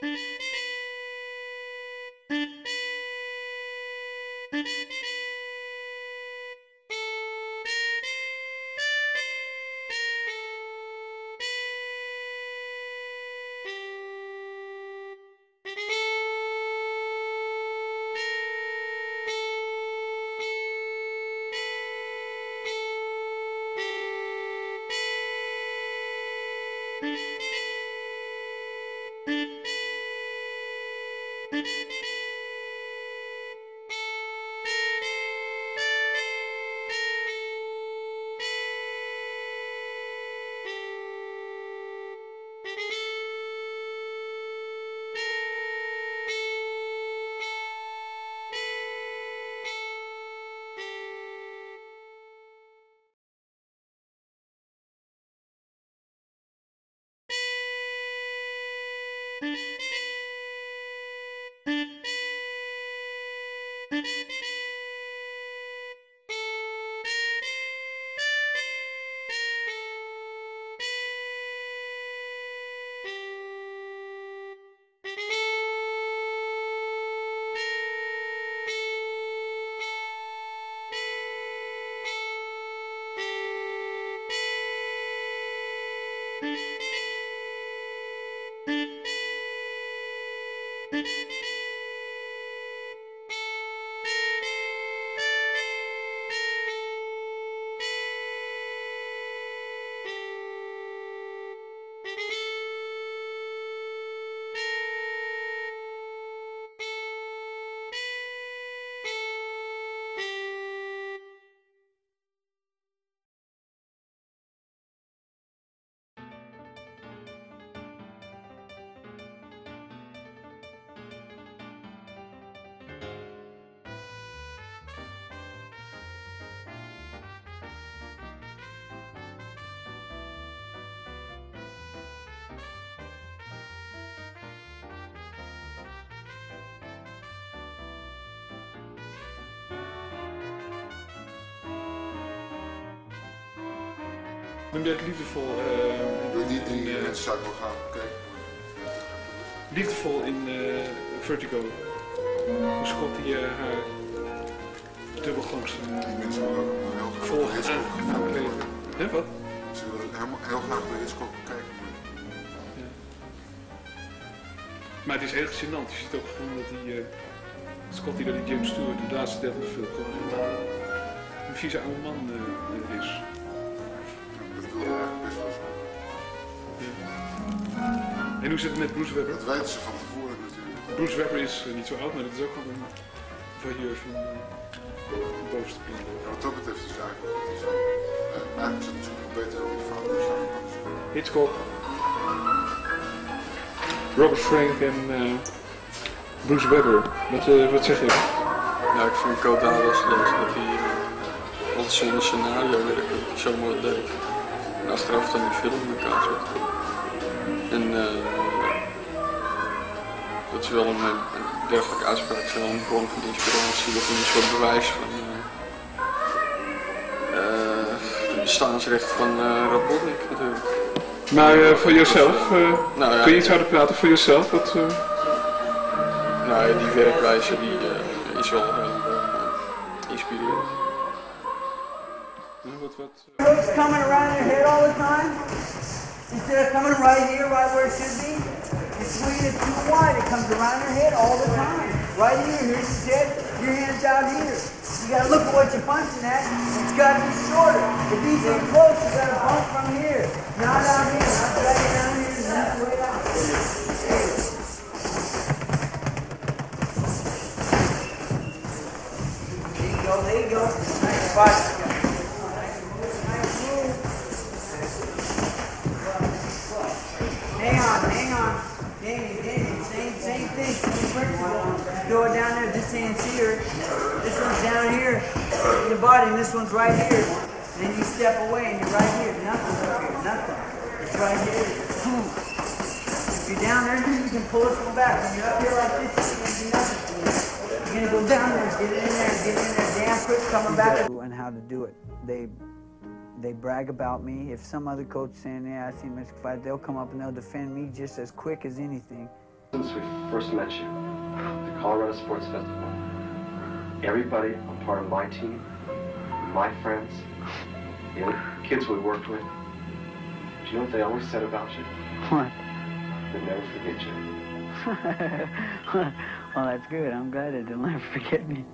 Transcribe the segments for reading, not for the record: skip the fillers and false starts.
Noem je het liefdevol? Die mensen zou ik wel gaan kijken. Liefdevol in Vertigo. Hoe Scott die haar dubbelgangster Die mensen willen ook heel graag volgt aangekleed. Hè, wat? Ze willen heel graag de Hitchcock kijken. Ja. Maar het is erg gênant. Je ziet ook gewoon dat die Scott die dat die James Stewart, de laatste deel van de film, gewoon een vieze oude man is. Dat wil je eigenlijk best wel zo. Ja. En hoe zit het met Bruce Webber? Dat weten ze van tevoren natuurlijk. Bruce Webber is niet zo oud, maar dat is ook wel een voyeur van de bovenste plan. Wat dat betreft is het eigenlijk wel goed. Eigenlijk is het misschien nog beter dan die fout. Hitchcock, Robert Frank en Bruce Webber. Wat zeg je? Ja, ik vind Code Dadas leuk dat hij al zonder scenario werkt, dat hij zo mooi deed. En achteraf dan die film in elkaar zet. En dat is wel een dergelijke uitspraak, is wel een bron van inspiratie of een soort bewijs van het bestaansrecht van Rabotnik natuurlijk. Maar voor jezelf, Nou, ja, kun je iets harder praten voor jezelf? Nou ja, die werkwijze die, is wel heel inspirerend. It's coming around your head all the time. Instead of coming right here, right where it should be, it's swinging it too wide. It comes around your head all the time. Right here, here's your head, your hand's out here. You gotta look at what you're punching at. It's gotta be shorter. If he's in close, you gotta punch from here. Not out here, not drag it down here, not way out. There you go, there you go. Nice spot. Hang on. Damien, same thing. Do it down there, this hand's here. This one's down here in the body, and this one's right here. And then you step away and you're right here. Nothing's up here, nothing. It's right here. Boom. If you're down there, you can pull it from back. When you're up here like this, you're gonna do nothing for you. You're gonna go down there, get it in there, damn quick, coming back. And how to do it. They brag about me. If some other coach saying, yeah, I see Mr. Fight, they'll come up and they'll defend me just as quick as anything. Since we first met you, the Colorado Sports Festival, everybody on part of my team, my friends, the other kids we worked with, do you know what they always said about you? What? They'd never forget you. Well, that's good. I'm glad that they'll never forget me.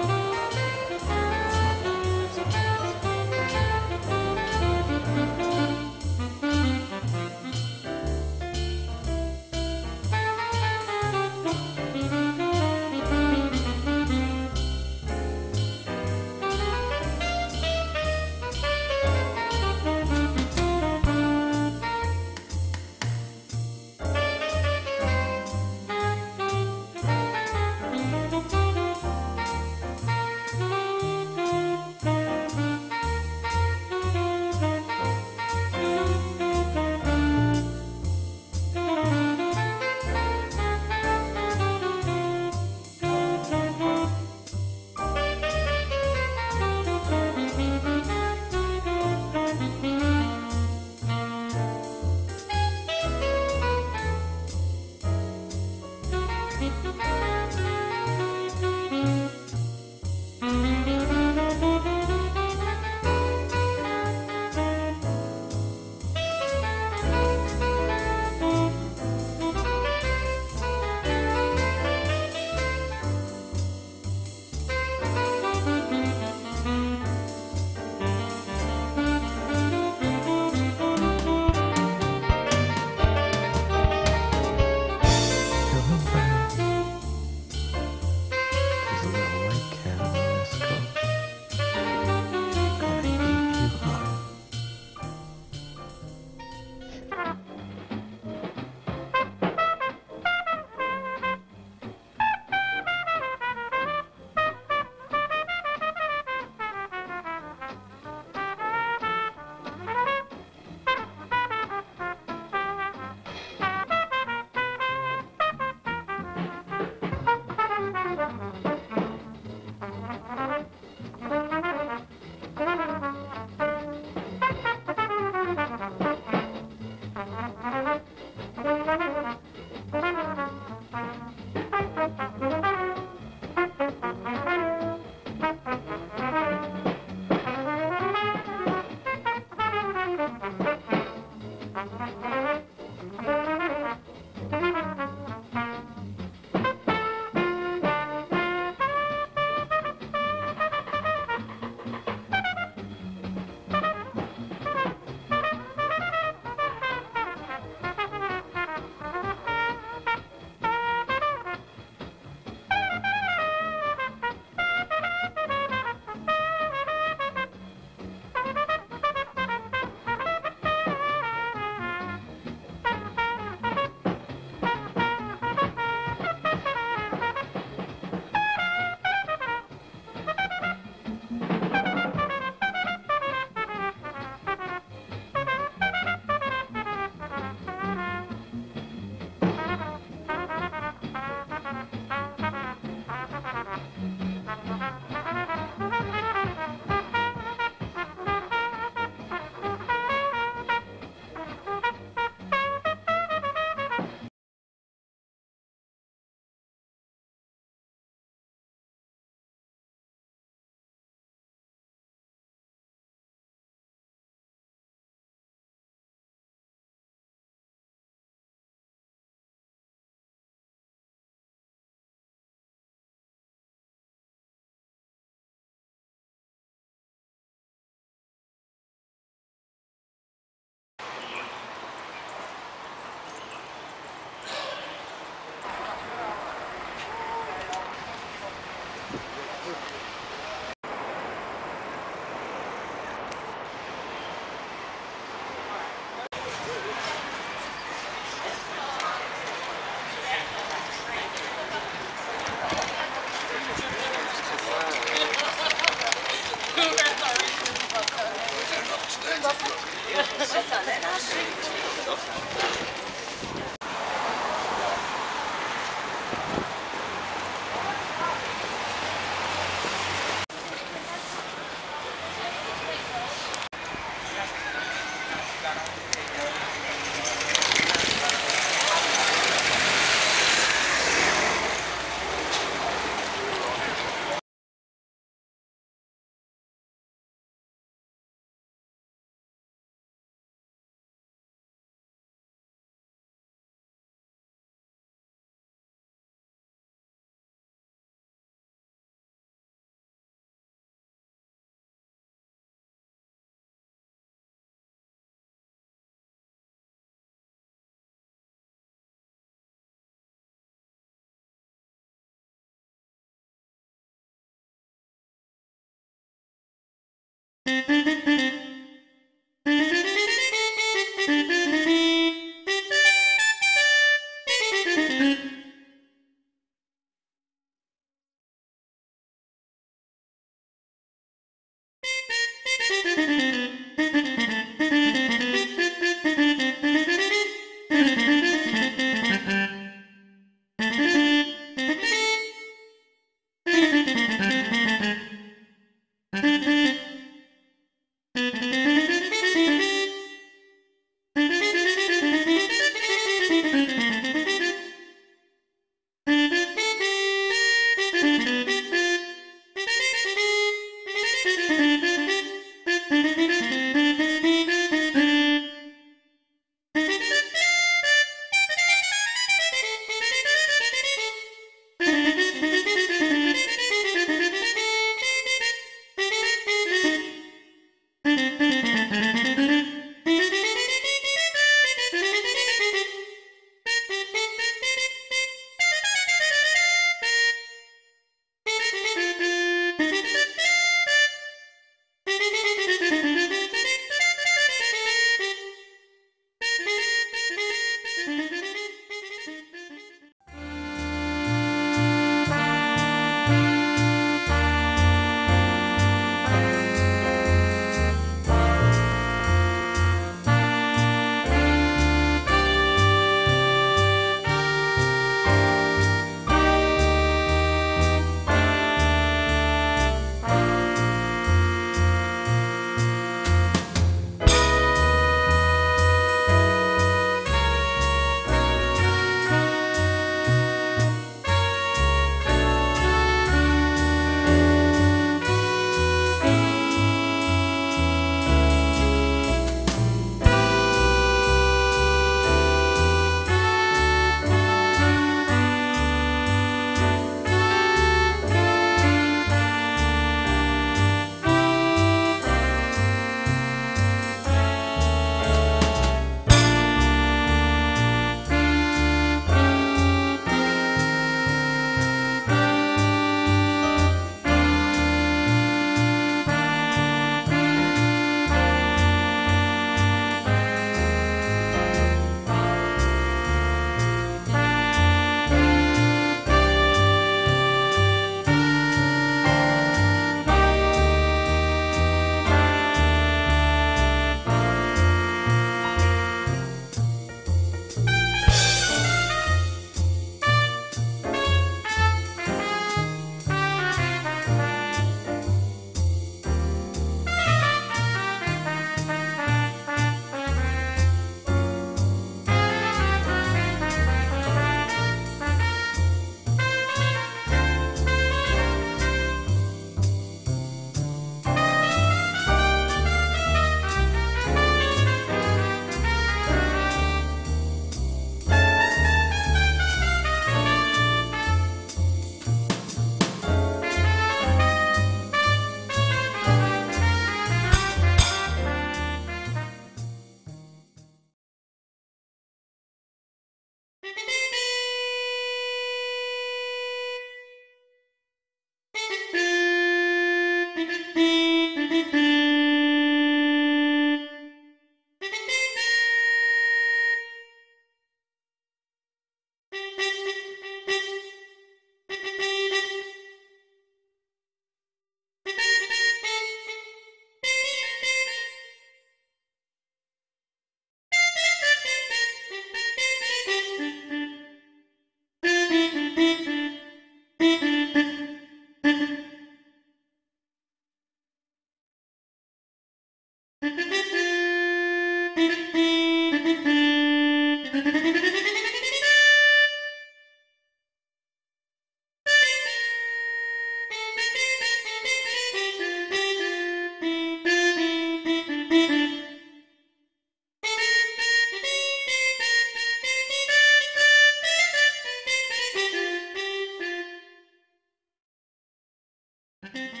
Thank you.